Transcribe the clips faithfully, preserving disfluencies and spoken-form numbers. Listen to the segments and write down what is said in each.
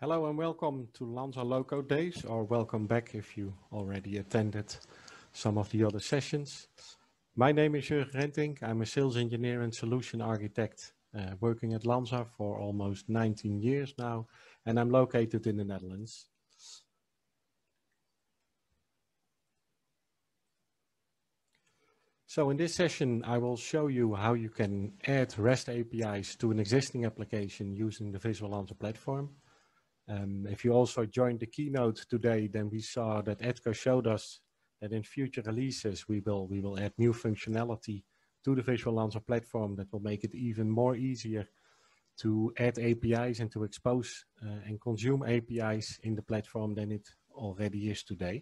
Hello and welcome to Lanza Loco Days, or welcome back if you already attended some of the other sessions. My name is Jurgen Rentink. I'm a sales engineer and solution architect uh, working at Lanza for almost nineteen years now, and I'm located in the Netherlands. So in this session, I will show you how you can add REST A P Is to an existing application using the Visual Lanza platform. Um, if you also joined the keynote today, then we saw that Edgar showed us that in future releases, we will, we will add new functionality to the Visual Lanza platform that will make it even more easier to add A P Is and to expose uh, and consume A P Is in the platform than it already is today.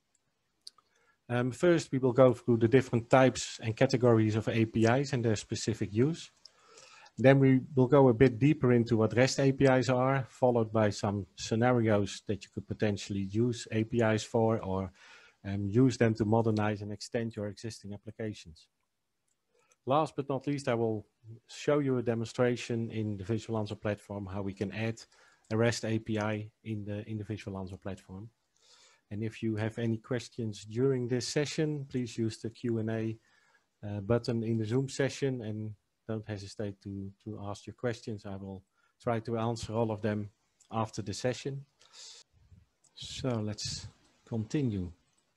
Um, first, we will go through the different types and categories of A P Is and their specific use. Then we will go a bit deeper into what REST A P Is are, followed by some scenarios that you could potentially use A P Is for, or um, use them to modernize and extend your existing applications. Last but not least, I will show you a demonstration in the Visual Lanza platform, how we can add a REST A P I in the, in the Visual Lanza platform. And if you have any questions during this session, please use the Q and A uh, button in the Zoom session and don't hesitate to, to ask your questions. I will try to answer all of them after the session. So let's continue.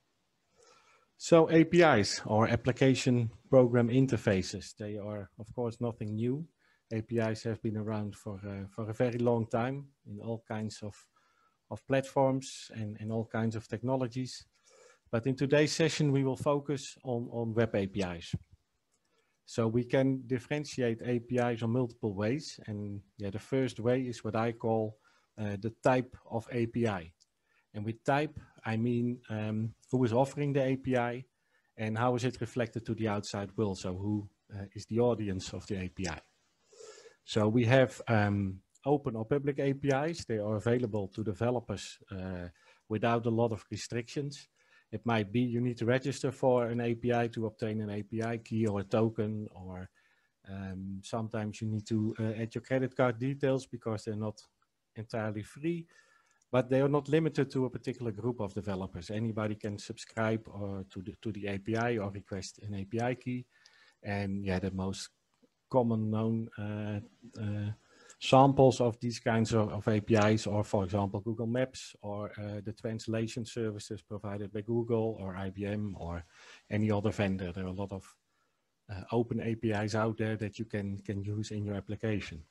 So A P Is, or application program interfaces, they are of course nothing new. A P Is have been around for, uh, for a very long time in all kinds of of platforms and, and all kinds of technologies. But in today's session, we will focus on, on web A P Is. So we can differentiate A P Is on multiple ways. And yeah, the first way is what I call uh, the type of A P I. And with type, I mean um, who is offering the A P I and how is it reflected to the outside world. So who uh, is the audience of the A P I. So we have um, open or public A P Is. They are available to developers uh, without a lot of restrictions. It might be you need to register for an A P I to obtain an A P I key or a token, or um, sometimes you need to uh, add your credit card details because they're not entirely free, but they are not limited to a particular group of developers. Anybody can subscribe or to the, to the A P I or request an A P I key. And yeah, the most common known uh, uh, samples of these kinds of, of A P Is are, for example, Google Maps, or uh, the translation services provided by Google or I B M or any other vendor. There are a lot of uh, open A P Is out there that you can, can use in your application.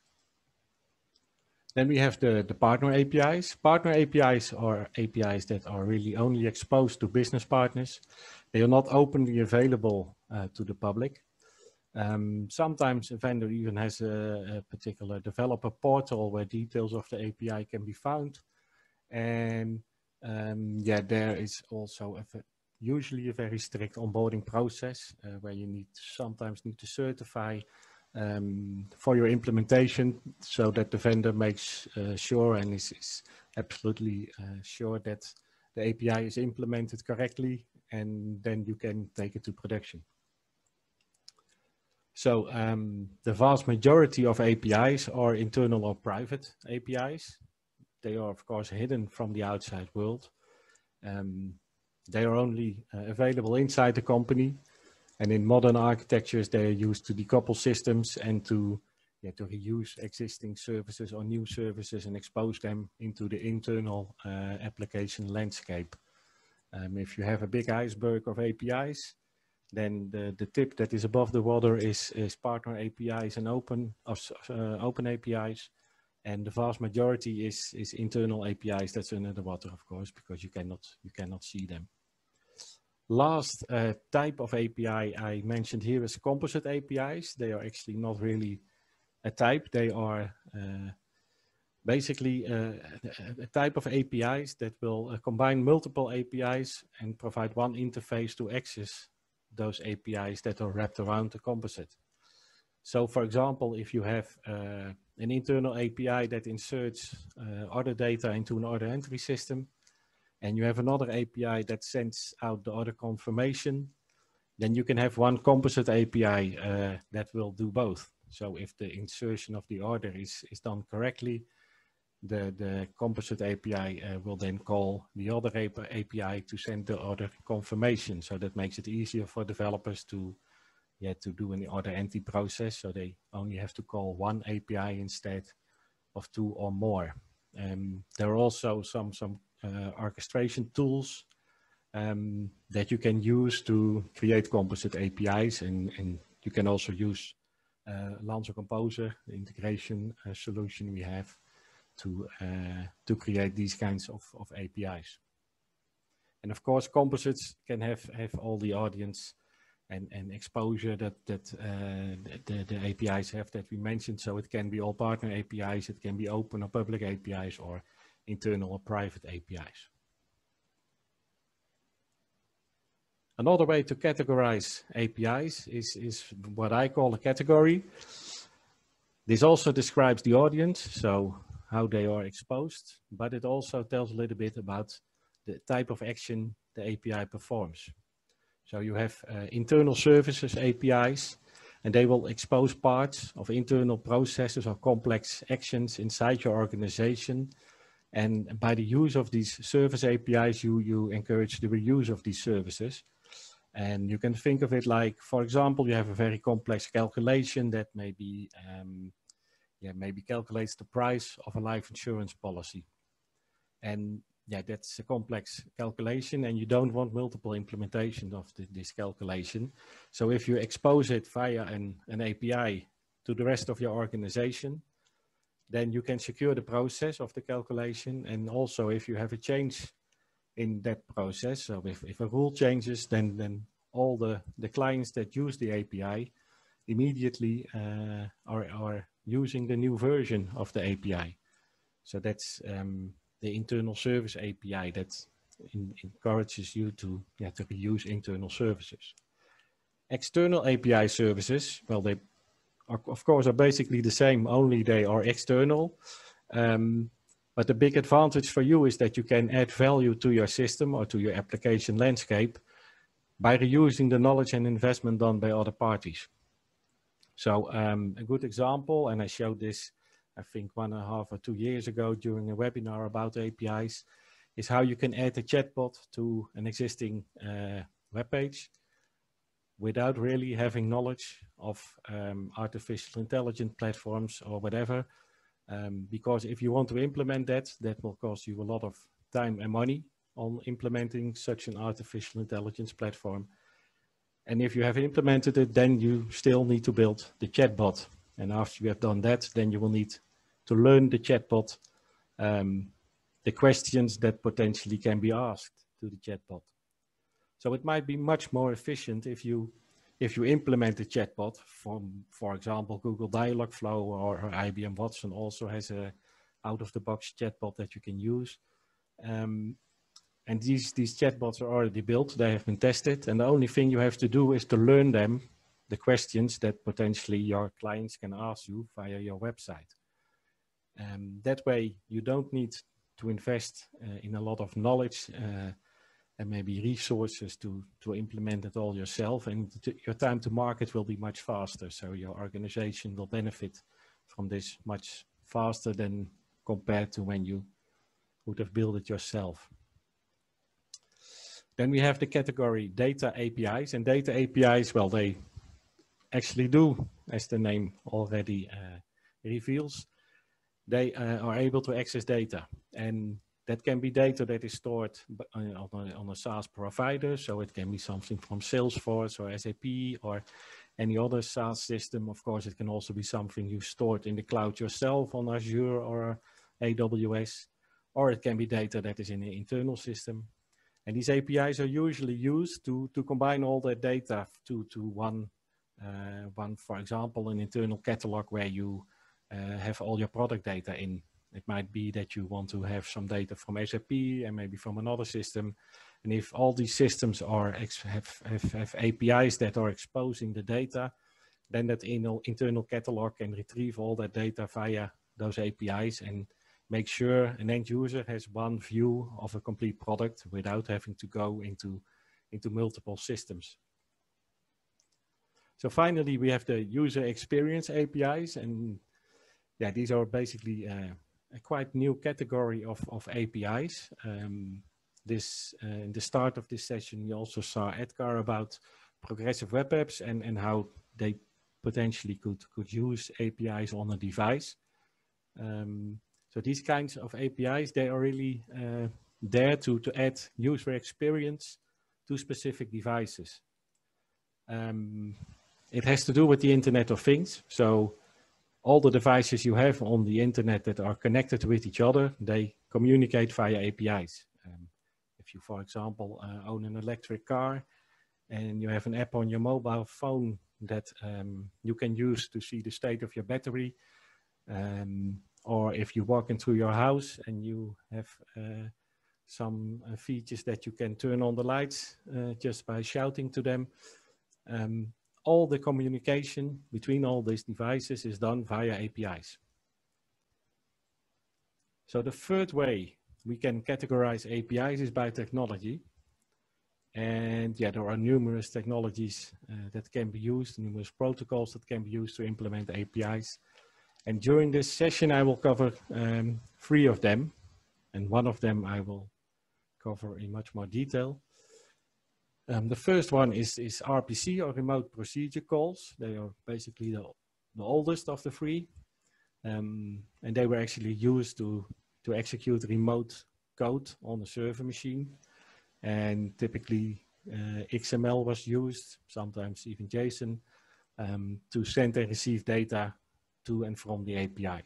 Then we have the, the partner A P Is. Partner A P Is are A P Is that are really only exposed to business partners. They are not openly available uh, to the public. Um, sometimes a vendor even has a, a particular developer portal where details of the A P I can be found. And um, yeah, there is also a, usually a very strict onboarding process uh, where you need sometimes need to certify um, for your implementation so that the vendor makes uh, sure and is, is absolutely uh, sure that the A P I is implemented correctly, and then you can take it to production. So um, the vast majority of A P Is are internal or private A P Is. They are, of course, hidden from the outside world. Um, they are only uh, available inside the company. And in modern architectures, they are used to decouple systems and to, yeah, to reuse existing services or new services and expose them into the internal uh, application landscape. Um, if you have a big iceberg of A P Is, then the, the tip that is above the water is, is partner A P Is and open, uh, open A P Is. And the vast majority is, is internal A P Is that's under the water, of course, because you cannot, you cannot see them. Last uh, type of A P I I mentioned here is composite A P Is. They are actually not really a type. They are uh, basically uh, a type of A P Is that will uh, combine multiple A P Is and provide one interface to access those A P Is that are wrapped around the composite. So for example, if you have uh, an internal A P I that inserts uh, order data into an order entry system, and you have another A P I that sends out the order confirmation, then you can have one composite A P I uh, that will do both. So if the insertion of the order is, is done correctly, the, the composite A P I uh, will then call the other A P I to send the other confirmation. So that makes it easier for developers to, yeah, to do an other entity process. So they only have to call one A P I instead of two or more. Um, there are also some, some uh, orchestration tools um, that you can use to create composite A P Is, and, and you can also use uh, Lancer Composer, the integration uh, solution we have to, uh, to create these kinds of, of A P Is. And of course, composites can have, have all the audience and, and exposure that, that uh, the, the A P Is have that we mentioned. So it can be all partner A P Is, it can be open or public A P Is, or internal or private A P Is. Another way to categorize A P Is is, is what I call a category. This also describes the audience, so how they are exposed, but it also tells a little bit about the type of action the A P I performs. So you have uh, internal services A P Is, and they will expose parts of internal processes or complex actions inside your organization. And by the use of these service A P Is, you, you encourage the reuse of these services. And you can think of it like, for example, you have a very complex calculation that maybe, um, yeah, maybe calculates the price of a life insurance policy. And yeah, that's a complex calculation, and you don't want multiple implementation of the, this calculation. So if you expose it via an, an A P I to the rest of your organization, then you can secure the process of the calculation. And also if you have a change in that process, so if, if a rule changes, then, then all the, the clients that use the A P I immediately uh, are, are using the new version of the A P I. So that's um, the internal service A P I that in, encourages you to, yeah, to reuse internal services. External A P I services, well, they are, of course, are basically the same, only they are external. Um, but the big advantage for you is that you can add value to your system or to your application landscape by reusing the knowledge and investment done by other parties. So um, a good example, and I showed this, I think one and a half or two years ago during a webinar about A P Is, is how you can add a chatbot to an existing uh, web page without really having knowledge of um, artificial intelligence platforms or whatever. Um, because if you want to implement that, that will cost you a lot of time and money on implementing such an artificial intelligence platform. And if you have implemented it, then you still need to build the chatbot. And after you have done that, then you will need to learn the chatbot, um, the questions that potentially can be asked to the chatbot. So it might be much more efficient if you if you implement a chatbot from, for example, Google Dialogflow, or, or I B M Watson also has a out-of-the-box chatbot that you can use. Um, and these, these chatbots are already built, they have been tested, and the only thing you have to do is to learn them, the questions that potentially your clients can ask you via your website. Um, that way you don't need to invest uh, in a lot of knowledge uh, and maybe resources to, to implement it all yourself, and to, your time to market will be much faster. So your organization will benefit from this much faster than compared to when you would have built it yourself. Then we have the category data A P Is, and data A P Is, well, they actually do, as the name already uh, reveals, they uh, are able to access data, and that can be data that is stored on a, on a SaaS provider. So it can be something from Salesforce or S A P or any other SaaS system. Of course, it can also be something you stored in the cloud yourself on Azure or A W S, or it can be data that is in an internal system. And these A P Is are usually used to, to combine all that data to, to one, uh, one, for example, an internal catalog where you uh, have all your product data in. It might be that you want to have some data from S A P and maybe from another system. And if all these systems are have, have, have A P Is that are exposing the data, then that internal catalog can retrieve all that data via those A P Is and make sure an end user has one view of a complete product without having to go into, into multiple systems. So finally, we have the user experience A P Is, and yeah, these are basically uh, a quite new category of, of A P Is. Um, this, uh, in the start of this session, you also saw Edgar about progressive web apps and, and how they potentially could, could use A P Is on a device. Um, so these kinds of A P Is, they are really uh, there to, to add user experience to specific devices. Um, it has to do with the Internet of Things. So all the devices you have on the internet that are connected with each other, they communicate via A P Is. Um, if you, for example, uh, own an electric car and you have an app on your mobile phone that um, you can use to see the state of your battery, um, or if you walk into your house and you have uh, some uh, features that you can turn on the lights uh, just by shouting to them. Um, all the communication between all these devices is done via A P Is. So the third way we can categorize A P Is is by technology. And yeah, there are numerous technologies uh, that can be used, numerous protocols that can be used to implement A P Is. And during this session, I will cover um, three of them. And one of them I will cover in much more detail. Um, the first one is, is R P C, or remote procedure calls. They are basically the, the oldest of the three. Um, and they were actually used to, to execute remote code on a server machine. And typically uh, X M L was used, sometimes even JSON, um, to send and receive data to and from the A P I.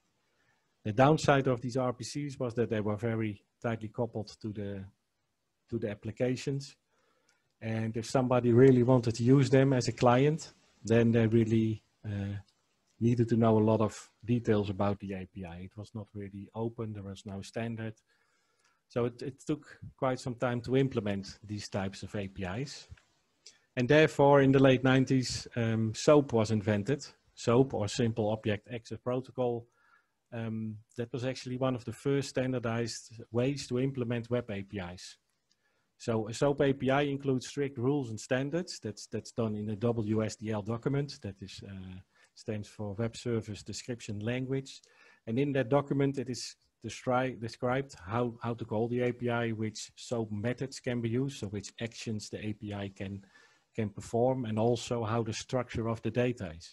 The downside of these R P Cs was that they were very tightly coupled to the, to the applications. And if somebody really wanted to use them as a client, then they really uh, needed to know a lot of details about the A P I. It was not really open, there was no standard. So it, it took quite some time to implement these types of A P Is. And therefore, in the late nineties, um, SOAP was invented. SOAP, or Simple Object Access Protocol. Um, that was actually one of the first standardized ways to implement web A P Is. So a SOAP A P I includes strict rules and standards. That's, that's done in a W S D L document. That is, uh, stands for Web Service Description Language. And in that document, it is descri described how, how to call the A P I, which SOAP methods can be used, so which actions the A P I can, can perform, and also how the structure of the data is.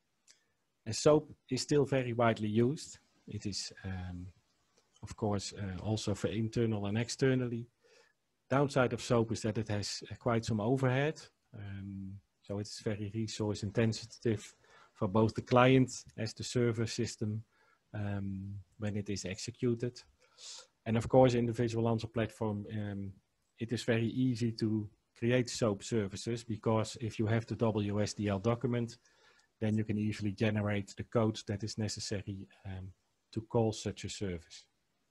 And SOAP is still very widely used. It is, um, of course, uh, also for internal and externally. Downside of SOAP is that it has uh, quite some overhead. Um, so it's very resource intensive for both the client as the server system um, when it is executed. And of course, in the Visual Answer platform, um, it is very easy to create SOAP services, because if you have the W S D L document, then you can easily generate the code that is necessary um, to call such a service.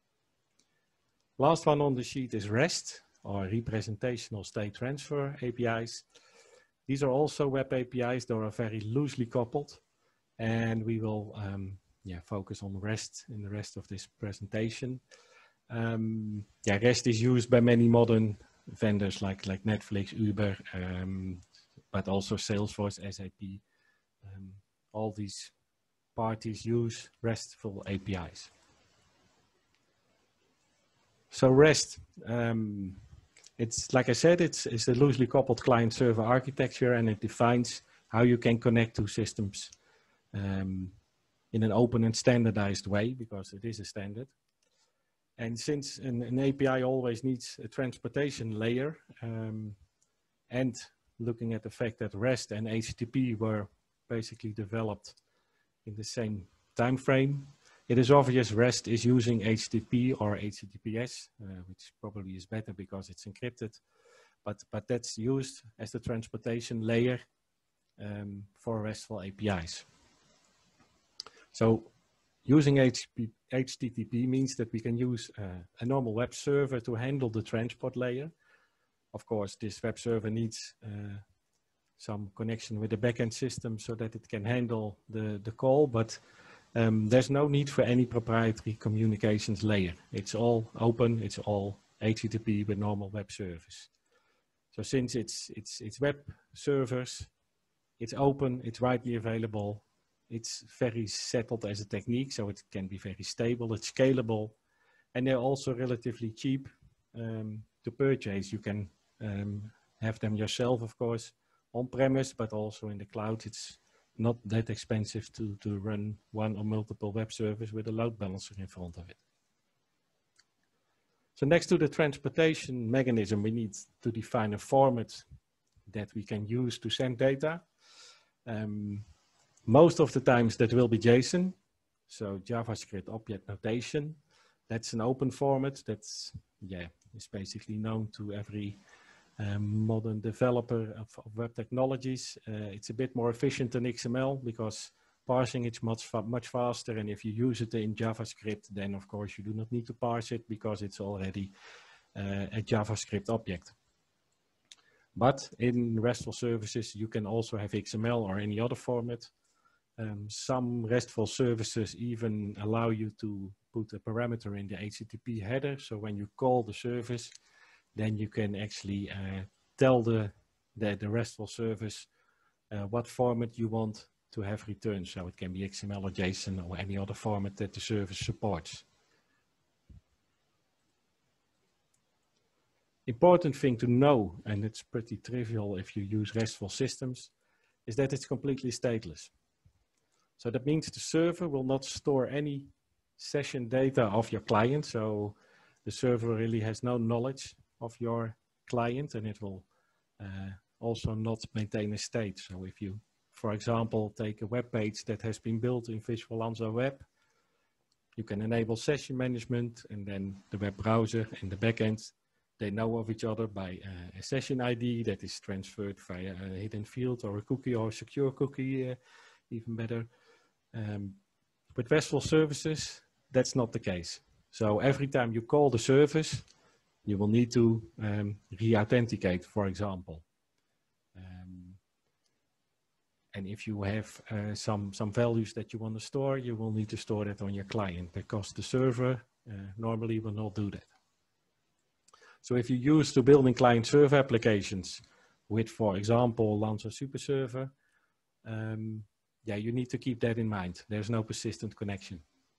Last one on the sheet is REST, or Representational State Transfer A P Is. These are also web A P Is that are very loosely coupled, and we will um, yeah, focus on REST in the rest of this presentation. Um, yeah, REST is used by many modern vendors like, like Netflix, Uber, um, but also Salesforce, S A P. Um, all these parties use RESTful A P Is. So REST, um, it's like I said, it's, it's a loosely coupled client-server architecture, and it defines how you can connect to systems um, in an open and standardized way, because it is a standard. And since an, an A P I always needs a transportation layer, um, and looking at the fact that REST and H T T P were basically developed in the same time frame, it is obvious REST is using H T T P or H T T P S, uh, which probably is better because it's encrypted, but, but that's used as the transportation layer um, for RESTful A P Is. So using H T T P means that we can use uh, a normal web server to handle the transport layer. Of course, this web server needs uh, some connection with the backend system so that it can handle the, the call, but um, there's no need for any proprietary communications layer. It's all open, it's all H T T P with normal web service. So since it's, it's, it's web servers, it's open, it's widely available, It's very settled as a technique, so it can be very stable, it's scalable, and they're also relatively cheap um, to purchase. You can um, have them yourself, of course, on-premise, but also in the cloud. It's not that expensive to, to run one or multiple web servers with a load balancer in front of it. So next to the transportation mechanism, we need to define a format that we can use to send data. Um, most of the times that will be JSON, so JavaScript object notation. That's an open format that's, yeah, is basically known to every um, modern developer of, of web technologies. Uh, it's a bit more efficient than X M L because parsing it's much, fa much faster, and if you use it in JavaScript, then of course you do not need to parse it because it's already uh, a JavaScript object. But in RESTful services, you can also have X M L or any other format. Um, some RESTful services even allow you to put a parameter in the H T T P header. So when you call the service, then you can actually uh, tell the, the, the RESTful service uh, what format you want to have returned. So it can be X M L or JSON or any other format that the service supports. Important thing to know, and it's pretty trivial if you use RESTful systems, is that it's completely stateless. So that means the server will not store any session data of your client. So the server really has no knowledge of your client, and it will uh, also not maintain a state. So if you, for example, take a web page that has been built in Visual Lanza Web, you can enable session management, and then the web browser and the backend, they know of each other by uh, a session I D that is transferred via a hidden field or a cookie or a secure cookie, uh, even better. Um, with RESTful services, that's not the case. So every time you call the service, you will need to um, re-authenticate, for example. Um, and if you have uh, some, some values that you want to store, you will need to store that on your client because the server uh, normally will not do that. So if you use to building client server applications with, for example, Lanza Super Server, um, yeah, you need to keep that in mind. There's no persistent connection.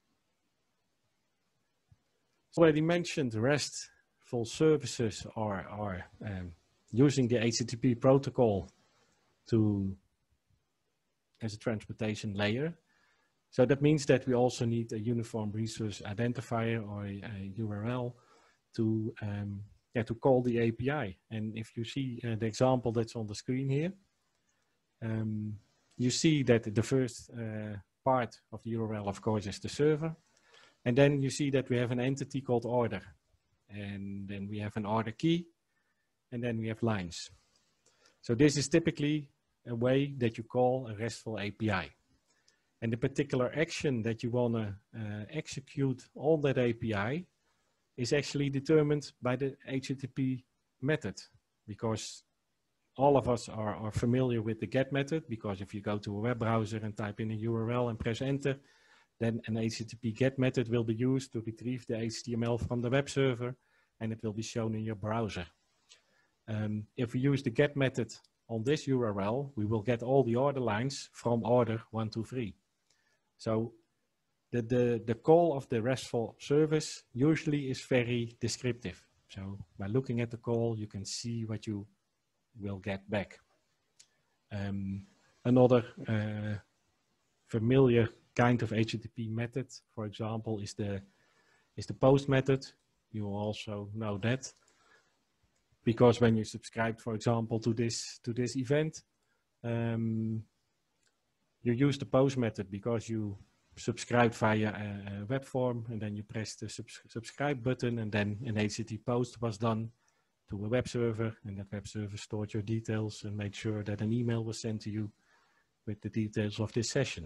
Already mentioned RESTful services are, are um, using the H T T P protocol to as a transportation layer. So that means that we also need a uniform resource identifier or a, a U R L to um, yeah, to call the A P I. And if you see uh, the example that's on the screen here, um, you see that the first uh, part of the U R L, of course, is the server. And then you see that we have an entity called order. And then we have an order key. And then we have lines. So this is typically a way that you call a RESTful A P I. And the particular action that you want to uh, execute on that A P I is actually determined by the H T T P method, because all of us are, are familiar with the GET method, because if you go to a web browser and type in a U R L and press enter, then an H T T P GET method will be used to retrieve the H T M L from the web server, and it will be shown in your browser. Um, if we use the GET method on this U R L, we will get all the order lines from order one, two, three. So the, the, the call of the RESTful service usually is very descriptive. So by looking at the call, you can see what you will get back. Um, another uh, familiar kind of H T T P method, for example, is the, is the post method. You will also know that, because when you subscribe, for example, to this, to this event, um, you use the post method because you subscribe via a, a web form, and then you press the subs subscribe button, and then an H T T P post was done to a web server, and that web server stored your details and made sure that an email was sent to you with the details of this session.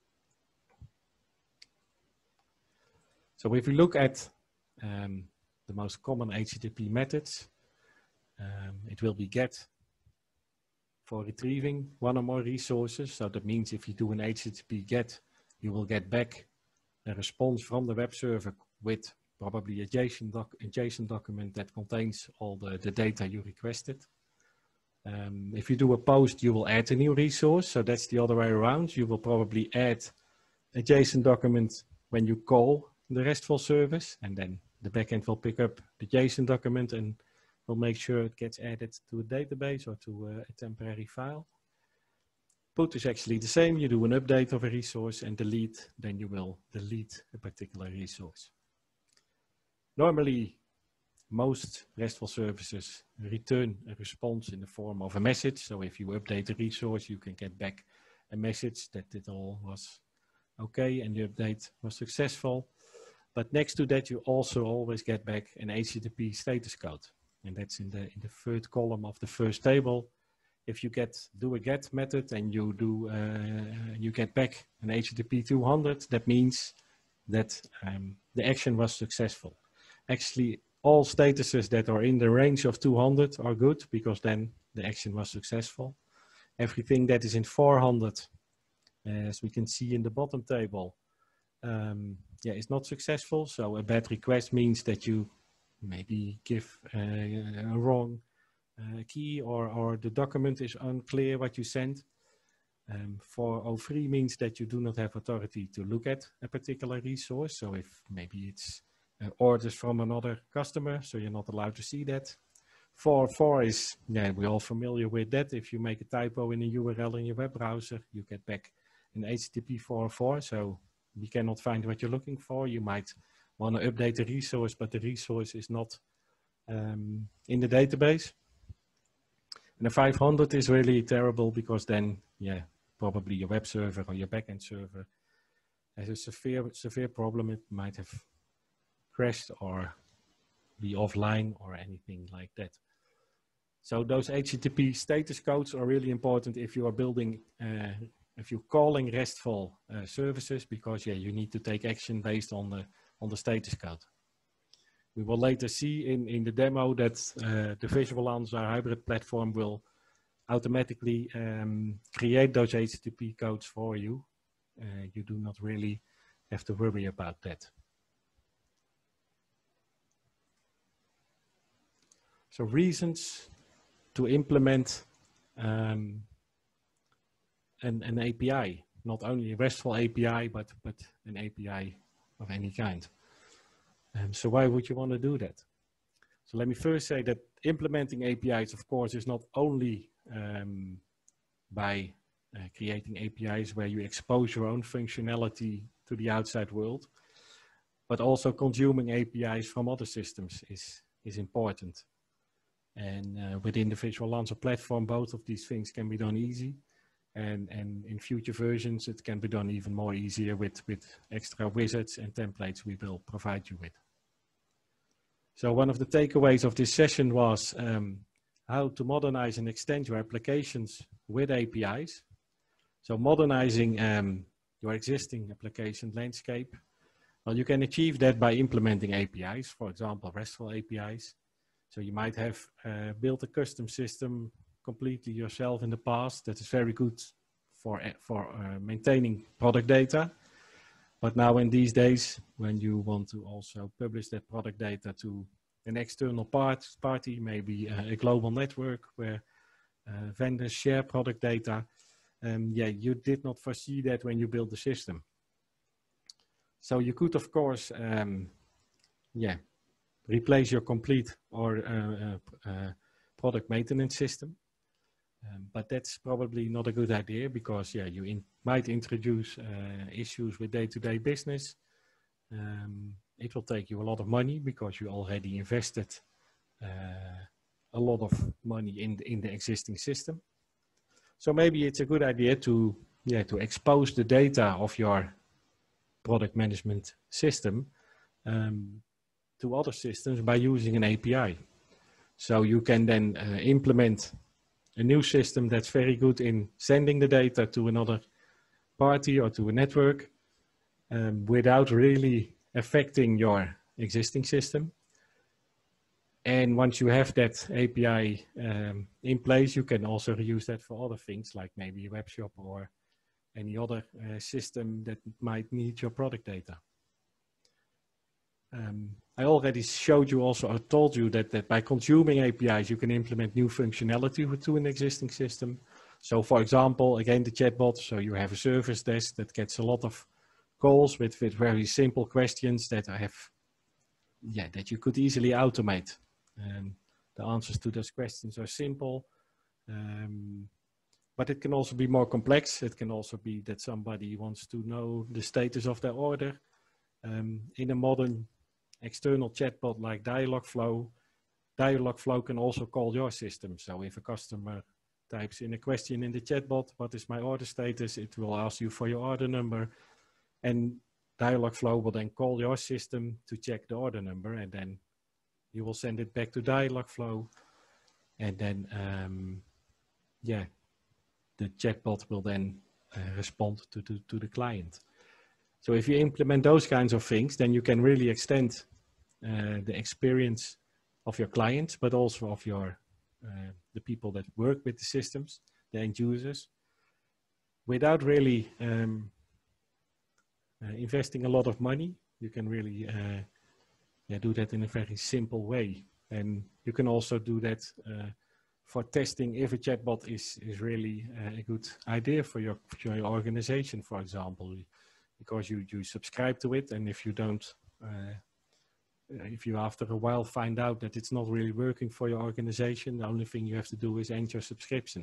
So if we look at um, the most common H T T P methods, um, it will be GET for retrieving one or more resources. So that means if you do an H T T P GET, you will get back a response from the web server with probably a JSON, doc a JSON document that contains all the, the data you requested. Um, if you do a post, you will add a new resource. So that's the other way around. You will probably add a JSON document when you call the RESTful service, and then the backend will pick up the JSON document and will make sure it gets added to a database or to a, a temporary file. Put is actually the same. You do an update of a resource, and delete, then you will delete a particular resource. Normally, most RESTful services return a response in the form of a message. So if you update a resource, you can get back a message that it all was okay and the update was successful. But next to that, you also always get back an H T T P status code. And that's in the, in the third column of the first table. If you get do a get method and you do uh, you get back an H T T P two hundred, that means that um, the action was successful. Actually, all statuses that are in the range of two hundred are good, because then the action was successful. Everything that is in four hundred, as we can see in the bottom table, um, yeah, is not successful. So a bad request means that you maybe give uh, a wrong uh, key, or, or the document is unclear what you sent. Um, four oh three means that you do not have authority to look at a particular resource. So if maybe it's uh, orders from another customer, so you're not allowed to see that. four oh four is, yeah, we're all familiar with that. If you make a typo in a U R L in your web browser, you get back an H T T P four oh four. So you cannot find what you're looking for. You might want to update the resource, but the resource is not um, in the database. And the five hundred is really terrible, because then, yeah, probably your web server or your backend server has a severe, severe problem. It might have crashed or be offline or anything like that. So those H T T P status codes are really important if you are building, uh, if you're calling RESTful uh, services, because yeah, you need to take action based on the on the status code. We will later see in, in the demo that uh, the Visual Answer hybrid platform will automatically um, create those H T T P codes for you. Uh, you do not really have to worry about that. So reasons to implement um, an, an A P I, not only a RESTful A P I, but, but an A P I of any kind. Um, so why would you want to do that? So let me first say that implementing A P Is, of course, is not only um, by uh, creating A P Is where you expose your own functionality to the outside world, but also consuming A P Is from other systems is, is important. And uh, within the Visual Answer platform, both of these things can be done easy. And, and in future versions, it can be done even more easier with, with extra wizards and templates we will provide you with. So one of the takeaways of this session was um, how to modernize and extend your applications with A P Is. So modernizing um, your existing application landscape. Well, you can achieve that by implementing A P Is, for example, RESTful A P Is. So you might have uh, built a custom system completely yourself in the past that is very good for, for uh, maintaining product data. But now in these days, when you want to also publish that product data to an external part, party, maybe a, a global network where uh, vendors share product data, um, yeah, you did not foresee that when you built the system. So you could, of course, um, yeah, replace your complete or uh, uh, uh, product maintenance system. Um, but that's probably not a good idea, because yeah, you in, might introduce uh, issues with day-to-day business. Um, it will take you a lot of money, because you already invested uh, a lot of money in the, in the existing system. So maybe it's a good idea to, yeah, to expose the data of your product management system um, to other systems by using an A P I. So you can then uh, implement a new system that's very good in sending the data to another party or to a network um, without really affecting your existing system. And once you have that A P I um, in place, you can also reuse that for other things, like maybe a web shop or any other uh, system that might need your product data. Um, I already showed you also, I told you that, that by consuming A P Is, you can implement new functionality to an existing system. So for example, again, the chatbot, so you have a service desk that gets a lot of calls with, with very simple questions that I have, yeah, that you could easily automate. Um, the answers to those questions are simple, um, but it can also be more complex. It can also be that somebody wants to know the status of their order. Um, in a modern external chatbot like Dialogflow, Dialogflow can also call your system. So if a customer types in a question in the chatbot, what is my order status? It will ask you for your order number, and Dialogflow will then call your system to check the order number, and then you will send it back to Dialogflow, and then um, yeah, the chatbot will then uh, respond to, to, to the client. So if you implement those kinds of things, then you can really extend uh, the experience of your clients, but also of your uh, the people that work with the systems, the end users, without really um, uh, investing a lot of money. You can really uh, yeah, do that in a very simple way. And you can also do that uh, for testing if a chatbot is, is really uh, a good idea for your, for your organization, for example, because you, you subscribe to it, and if you don't, uh, if you after a while find out that it's not really working for your organization, the only thing you have to do is end your subscription.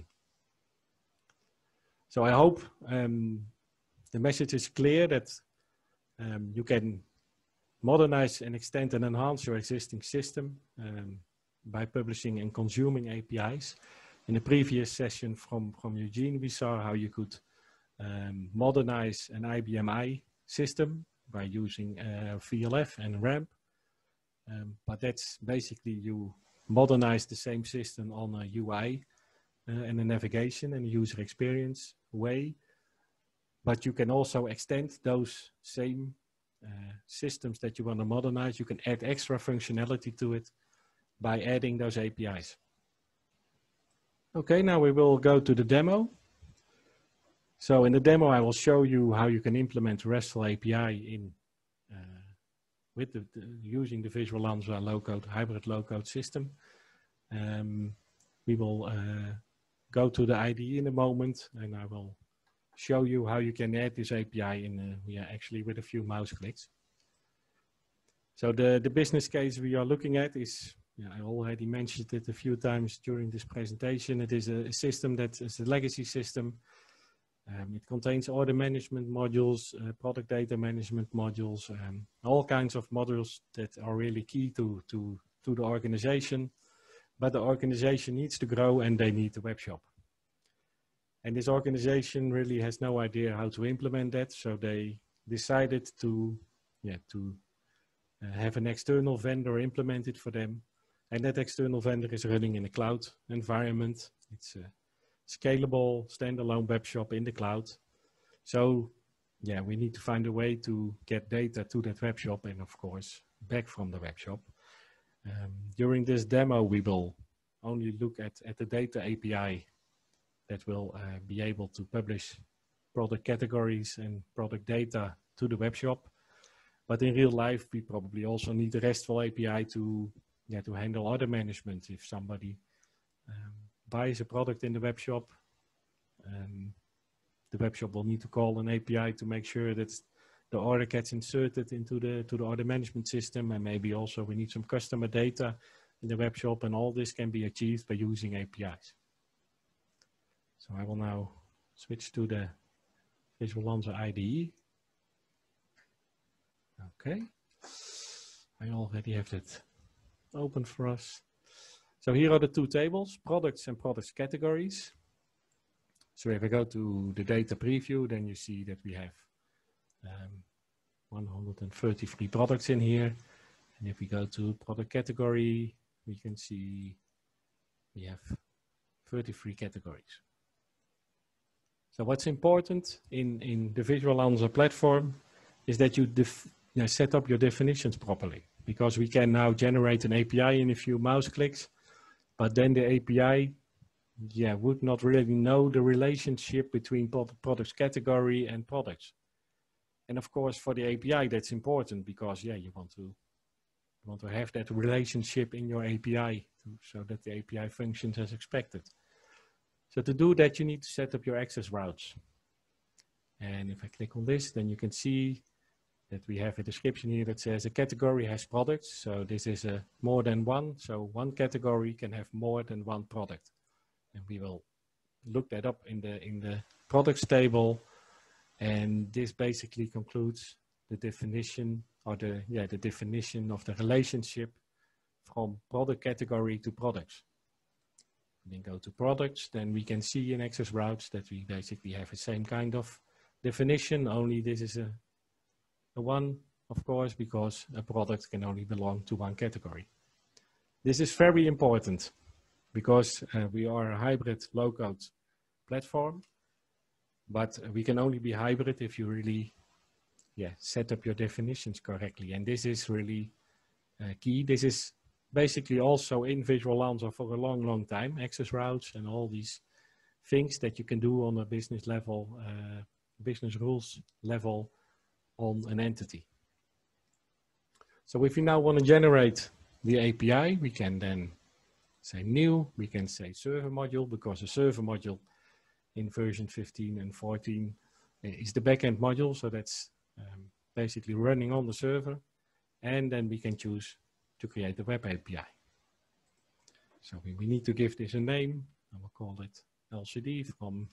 So I hope um, the message is clear that um, you can modernize and extend and enhance your existing system um, by publishing and consuming A P Is. In the previous session from, from Eugene, we saw how you could um, modernize an I B M I system by using uh, V L F and RAMP. Um, but that's basically you modernize the same system on a U I uh, and a navigation and a user experience way. But you can also extend those same uh, systems that you want to modernize. You can add extra functionality to it by adding those A P Is. Okay, now we will go to the demo. So in the demo, I will show you how you can implement RESTful A P I in uh, with the, the, using the Visual Lanza low-code, hybrid low-code system. Um, we will uh, go to the I D E in a moment, and I will show you how you can add this A P I in, uh, yeah, actually with a few mouse clicks. So the, the business case we are looking at is, yeah, I already mentioned it a few times during this presentation. It is a, a system that is a legacy system. Um, it contains order management modules, uh, product data management modules, um, all kinds of modules that are really key to, to, to the organization. But the organization needs to grow, and they need a web shop. And this organization really has no idea how to implement that. So they decided to, yeah, to uh, have an external vendor implement it for them. And that external vendor is running in a cloud environment. It's a scalable standalone web shop in the cloud. So yeah, we need to find a way to get data to that web shop, and of course back from the web shop. Um, during this demo, we will only look at, at the data A P I that will uh, be able to publish product categories and product data to the web shop. But in real life, we probably also need a RESTful A P I to, yeah, to handle order management. If somebody um, buys a product in the web shop, um, the web shop will need to call an A P I to make sure that the order gets inserted into the to the order management system, and maybe also we need some customer data in the web shop, and all this can be achieved by using A P Is. So I will now switch to the Visual Lanza I D E. Okay, I already have that open for us. So here are the two tables, products and products categories. So if I go to the data preview, then you see that we have um, one hundred thirty-three products in here. And if we go to product category, we can see we have thirty-three categories. So what's important in, in the Visual Lanza platform is that you, def you know, set up your definitions properly, because we can now generate an A P I in a few mouse clicks. But then the A P I, yeah, would not really know the relationship between products category and products. And of course, for the A P I, that's important because, yeah, you want to You want to have that relationship in your A P I to, so that the A P I functions as expected. So to do that, you need to set up your access routes. And if I click on this, then you can see that we have a description here that says a category has products. So this is a more than one. So one category can have more than one product. And we will look that up in the, in the products table. And this basically concludes the definition or the, yeah, the definition of the relationship from product category to products. Then go to products, then we can see in access routes that we basically have the same kind of definition, only this is a, a one, of course, because a product can only belong to one category. This is very important because uh, we are a hybrid low-code platform, but we can only be hybrid if you really yeah, set up your definitions correctly. And this is really uh, key. This is basically also in Visual Lanza for a long, long time, access routes and all these things that you can do on a business level, uh, business rules level on an entity. So if you now want to generate the A P I, we can then say new, we can say server module, because a server module in version fifteen and fourteen is the backend module. So that's um, basically running on the server. And then we can choose to create a web A P I. So we, we need to give this a name. I will call it L C D from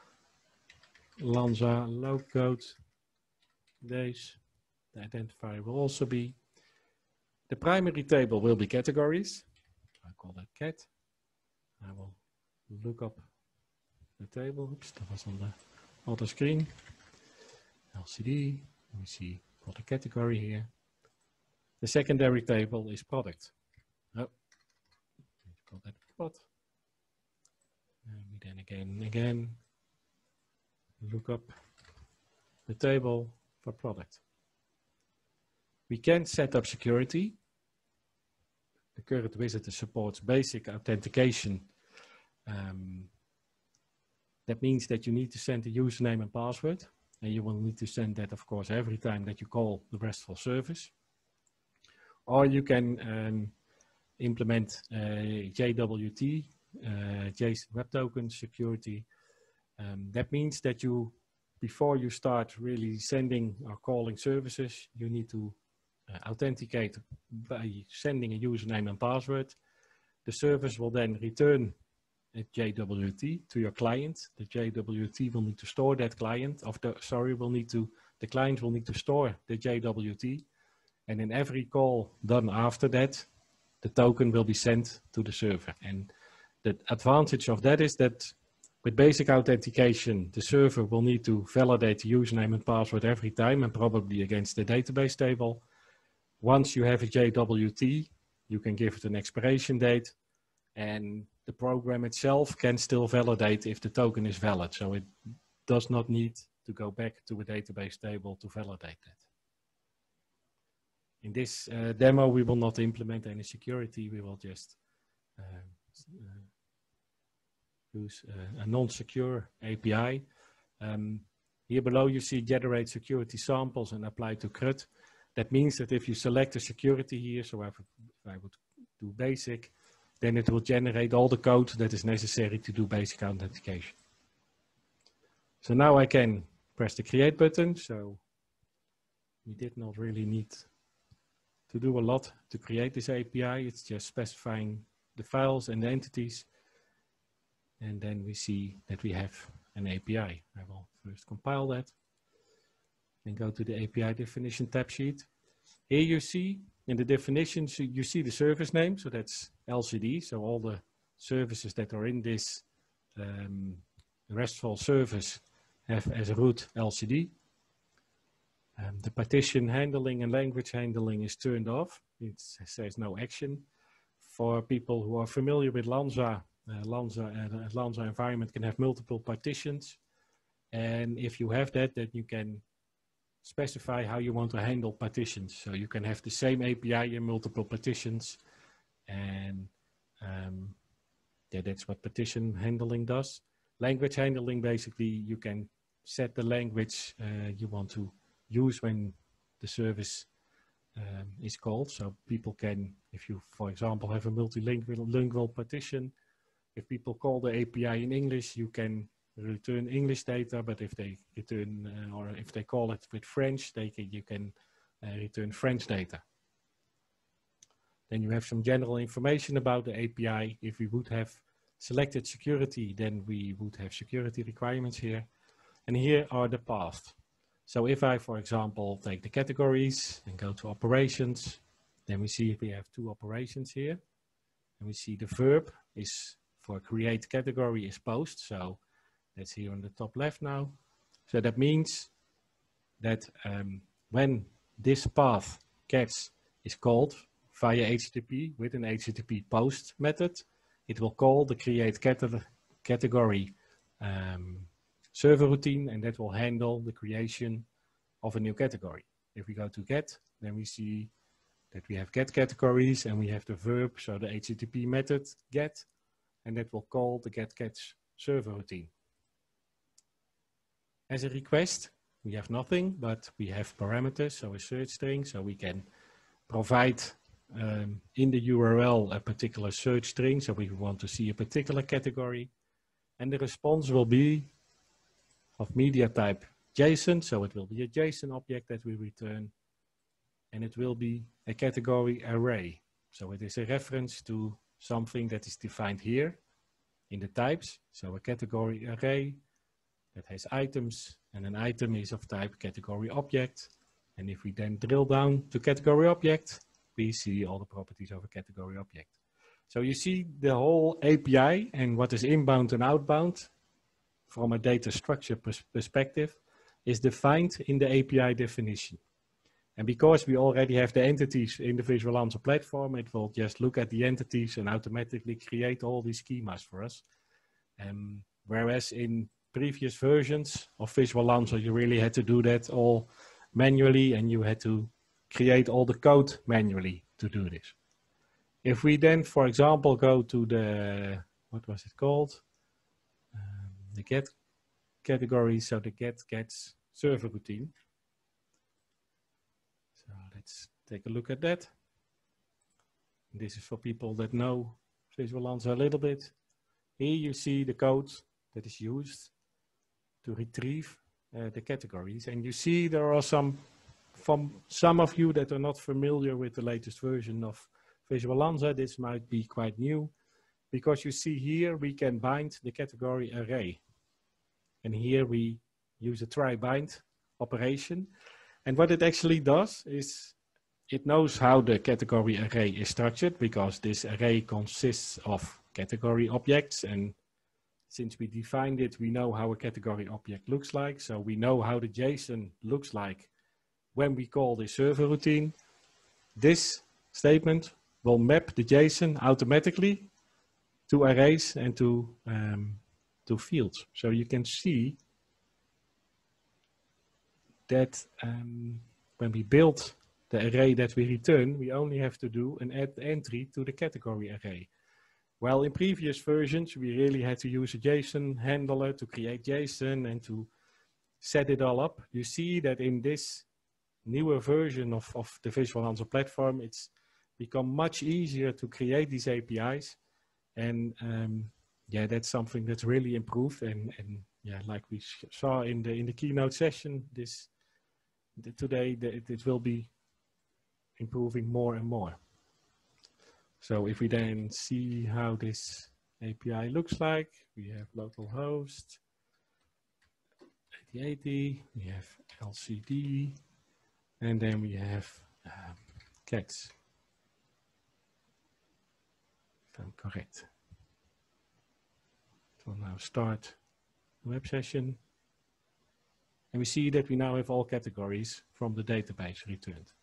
Lanza low code days. The identifier will also be, the primary table will be categories. I call that cat. I will look up the table. Oops, that was on the other screen. L C D, we see product category here. The secondary table is product. Oh, let's call that prod. And we then again and again look up the table for product. We can set up security. The current visitor supports basic authentication. Um, that means that you need to send a username and password. And you will need to send that, of course, every time that you call the RESTful service. Or you can um, implement uh, J W T, uh, JSON Web Token security. Um, that means that you, before you start really sending or calling services, you need to uh, authenticate by sending a username and password. The service will then return a J W T to your client. The J W T will need to store that client, of the, sorry, will need to, the client will need to store the J W T. And in every call done after that, the token will be sent to the server. And the advantage of that is that with basic authentication, the server will need to validate the username and password every time, and probably against the database table. Once you have a J W T, you can give it an expiration date, and the program itself can still validate if the token is valid. So it does not need to go back to a database table to validate that. In this uh, demo, we will not implement any security. We will just uh, uh, use uh, a non-secure A P I. Um, here below, you see generate security samples and apply to C R U D. That means that if you select a security here, so if I would do basic, then it will generate all the code that is necessary to do basic authentication. So now I can press the create button. So we did not really need to do a lot to create this A P I. It's just specifying the files and the entities. And then we see that we have an A P I. I will first compile that and go to the A P I definition tab sheet. Here you see in the definitions, you see the service name. So that's L C D. So all the services that are in this um, RESTful service have as a root L C D. Um, the partition handling and language handling is turned off. It says no action. For people who are familiar with Lanza, uh, Lanza and uh, Lanza environment can have multiple partitions. And if you have that, then you can specify how you want to handle partitions. So you can have the same A P I in multiple partitions. And um, yeah, that's what partition handling does. Language handling, basically, you can set the language uh, you want to use when the service um, is called. So people can, if you, for example, have a multilingual lingual partition, if people call the A P I in English, you can return English data, but if they return, uh, or if they call it with French, they can, you can uh, return French data. Then you have some general information about the A P I. If we would have selected security, then we would have security requirements here. And here are the paths. So if I, for example, take the categories and go to operations, then we see we have two operations here. And we see the verb is for create category is post. So that's here on the top left now. So that means that um, when this path gets is called via H T T P with an H T T P post method, it will call the create cate category um, server routine, and that will handle the creation of a new category. If we go to get, then we see that we have get categories and we have the verb, so the H T T P method get, and that will call the get catch server routine. As a request, we have nothing, but we have parameters, so a search string, so we can provide um, in the U R L a particular search string, so we want to see a particular category, and the response will be of media type JSON, so it will be a JSON object that we return, and it will be a category array. So it is a reference to something that is defined here in the types, so a category array that has items, and an item is of type category object. And if we then drill down to category object, we see all the properties of a category object. So you see the whole A P I and what is inbound and outbound from a data structure pers perspective is defined in the A P I definition. And because we already have the entities in the Visual Answer platform, it will just look at the entities and automatically create all these schemas for us. Um, whereas in previous versions of Visual Answer, you really had to do that all manually, and you had to create all the code manually to do this. If we then, for example, go to the, what was it called? Um, the get category, so the get gets server routine. So let's take a look at that. This is for people that know Visual Answer a little bit. Here you see the code that is used to retrieve uh, the categories, and you see there are some, from some of you that are not familiar with the latest version of Visual Answer, this might be quite new, because you see here we can bind the category array, and here we use a try bind operation, and what it actually does is it knows how the category array is structured, because this array consists of category objects, and since we defined it, we know how a category object looks like. So we know how the JSON looks like when we call the server routine. This statement will map the JSON automatically to arrays and to, um, to fields. So you can see that um, when we build the array that we return, we only have to do an add entry to the category array. Well, in previous versions, we really had to use a JSON handler to create JSON and to set it all up. You see that in this newer version of, of the Visual Answer platform, it's become much easier to create these A P Is. And um, yeah, that's something that's really improved. And, and yeah, like we saw in the, in the keynote session, this the, today, the, it, it will be improving more and more. So if we then see how this A P I looks like, we have localhost eighty eighty, we have L C D, and then we have um, cats, if I'm correct. So now start the web session, and we see that we now have all categories from the database returned.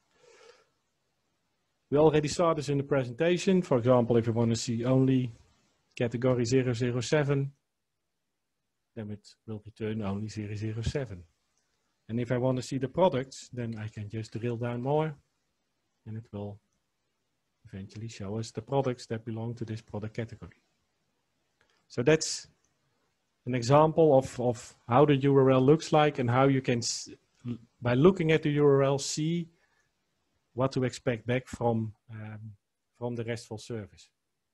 We already saw this in the presentation. For example, if you want to see only category zero zero seven, then it will return only zero zero seven. And if I want to see the products, then I can just drill down more, and it will eventually show us the products that belong to this product category. So that's an example of, of how the U R L looks like, and how you can, by looking at the U R L, see what to expect back from, um, from the RESTful service.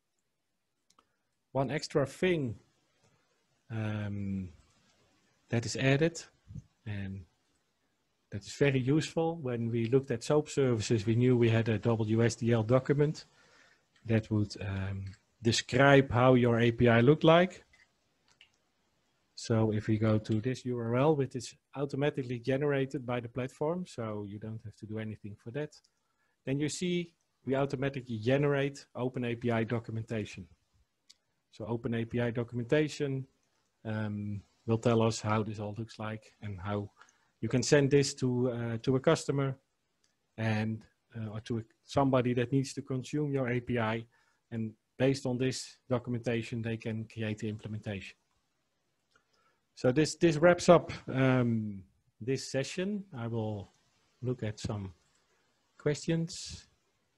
One extra thing um, that is added, and that is very useful. When we looked at SOAP services, we knew we had a W S D L document that would um, describe how your A P I looked like. So if we go to this U R L, which is automatically generated by the platform, so you don't have to do anything for that, then you see we automatically generate OpenAPI documentation. So OpenAPI documentation um, will tell us how this all looks like and how you can send this to, uh, to a customer and uh, or to a, somebody that needs to consume your A P I. And based on this documentation, they can create the implementation. So this, this wraps up um, this session. I will look at some questions.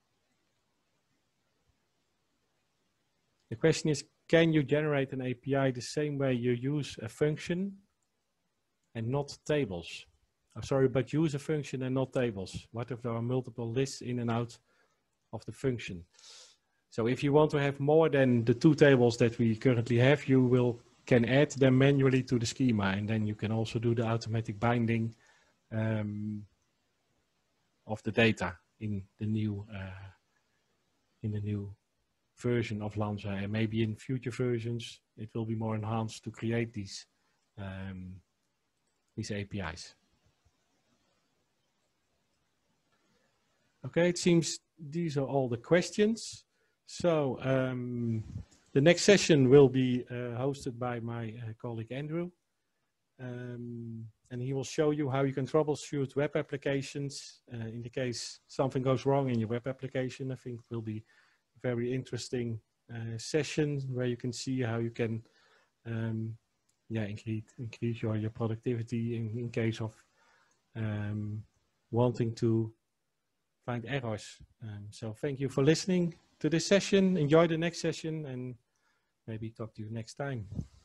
The question is, can you generate an A P I the same way you use a function and not tables? Oh, sorry, but use a function and not tables. What if there are multiple lists in and out of the function? So if you want to have more than the two tables that we currently have, you will can add them manually to the schema, and then you can also do the automatic binding um, of the data in the new uh, in the new version of Lanza, and maybe in future versions it will be more enhanced to create these um, these A P Is. Okay, it seems these are all the questions. So um, the next session will be uh, hosted by my uh, colleague Andrew, um, and he will show you how you can troubleshoot web applications uh, in the case something goes wrong in your web application. I think it will be a very interesting uh, session where you can see how you can um, yeah, increase, increase your, your productivity in, in case of um, wanting to find errors. Um, so thank you for listening to this session. Enjoy the next session and maybe talk to you next time.